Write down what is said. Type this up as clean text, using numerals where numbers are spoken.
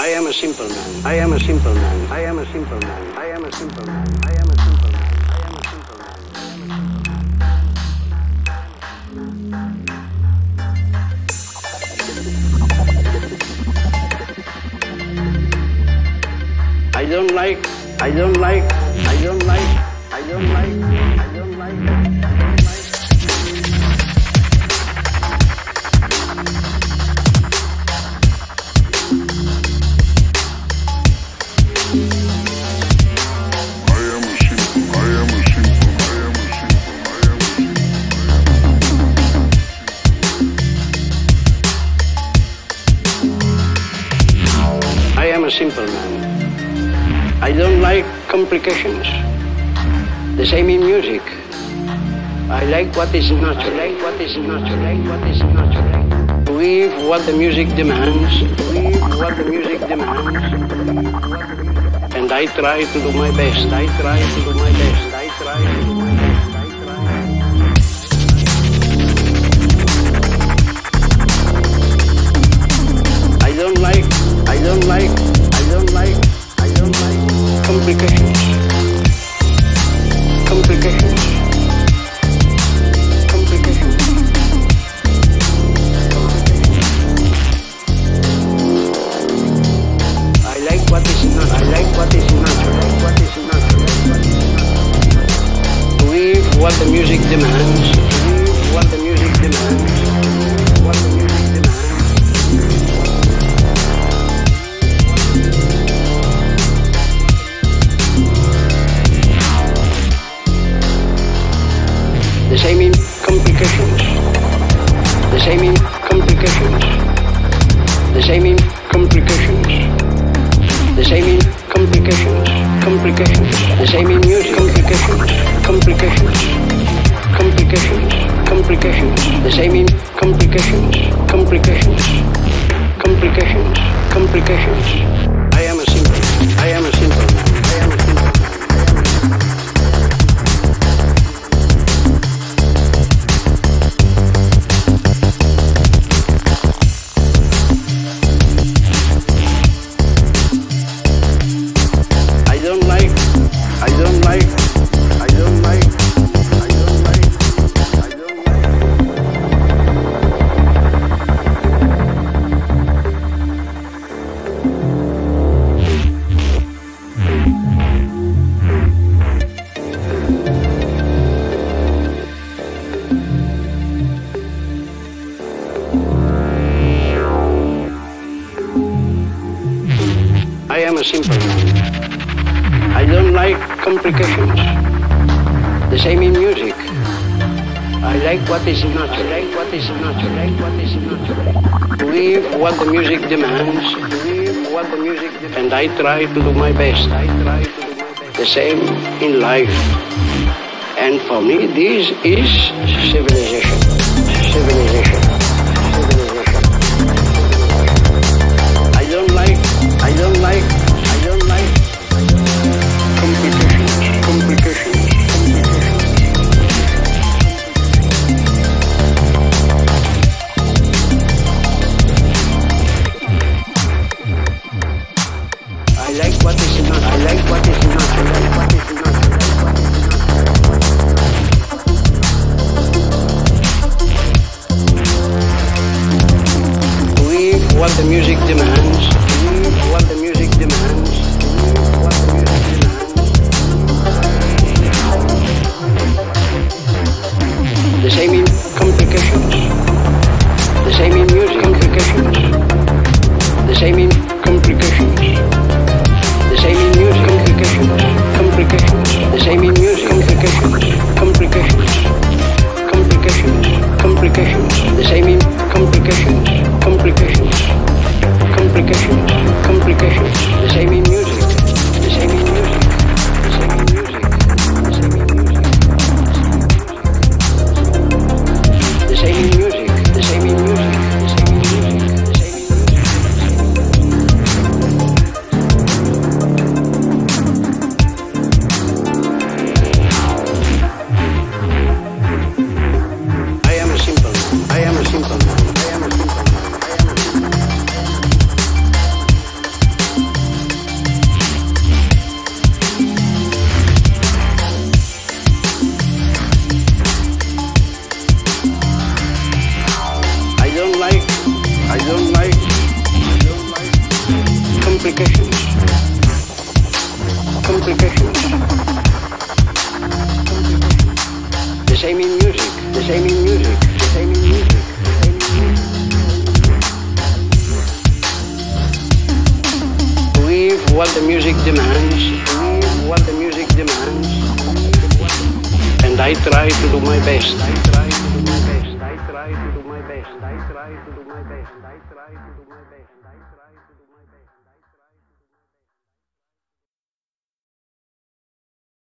I am a simple man. I am a simple man. I am a simple man. I am a simple man. I am a simple man. I am a simple man. I don't like. I don't like. I don't like. I don't like. I don't like. Simple man. I don't like complications. The same in music. I like what is natural. I like what is natural. I like what is natural. With what the music demands. With what the music demands. And I try to do my best. I try to do my best. I try to do my best. I don't like. I don't like. I don't like complications. Complications. Complications. I like what is not. I like what is natural. I like what is natural. With what the music demands. With what the music demands. What the music demands. The same in complications. The same in complications. The same in complications. The same in complications. Complications. The same in music. Complications. Complications. Complications. Complications. The same in complications. Complications. Complications. Complications. I am a simple man. I am a simple man. I am a simple man. I am a simple man. I don't like complications. The same in music. I like what is natural. I like what is natural. I like what is natural. With what the music demands. With what the music demands. And I try to do my best. I try to do my best. The same in life. And for me, this is civilization. Civilization. I don't like complications. Complications. I like what is not. I like what is not. I like what is not. With what the music demands. With what the music demands. What the music demands. The same in complications. The same in music. Complications. The same in complications. The same in music. Complications. Complications. The same in music. Complications. Complications. Complications. Complications. The same in complications. Complications. Complications. Complications. The same in music. The same in music. The same in music. The same in music. The same in music. The same in music. The same in music. The same in music. don't like complications. The same in music, the same in music, the same in music, the same in music. With what the music demands, with what the music demands. And I try to do my best. I try to do my best. I try to do my best. I try to do my best. I try to do my best. I try.